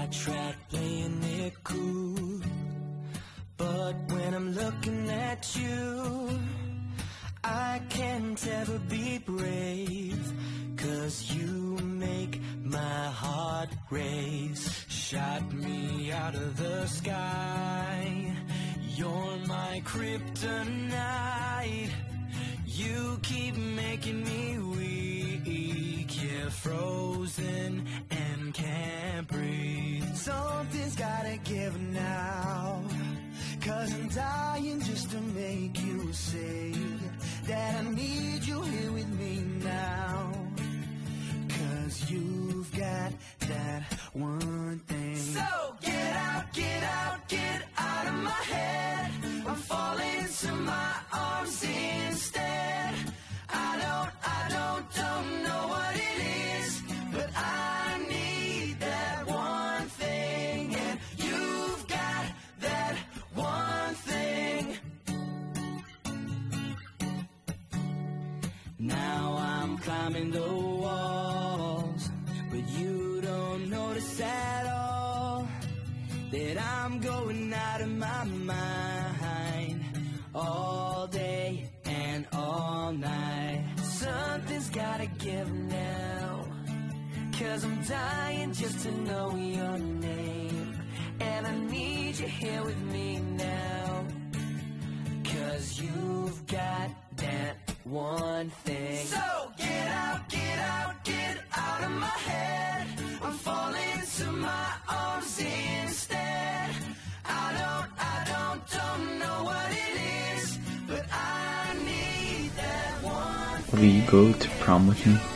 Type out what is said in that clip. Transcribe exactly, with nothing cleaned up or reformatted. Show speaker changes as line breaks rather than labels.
tried playing it cool, but when I'm looking at you, I can't ever be brave, 'cause you make my heart race. Shot me out of the sky, you're my kryptonite. You keep making me weak, yeah, frozen and can't breathe. Something's gotta give now, 'cause I'm dying just to make you say that I need you here with me now. 'Cause you've got that one thing. So get out, get out, get out of my head. I'm falling to my arms instead. I don't, I don't, don't know what it is, but I need that one thing, and you've got that one thing. Now I'm climbing the walls, but you don't notice at all that I'm going out of my mind all day and all night. Something's gotta give now, 'cause I'm dying just to know your name, and I need you here with me now, 'cause you've got that one thing. So get out, get out, get out of my head. I'm falling to my arms instead. I don't, I don't, don't know what it is, but I need that one thing.
Will you go to prom with me?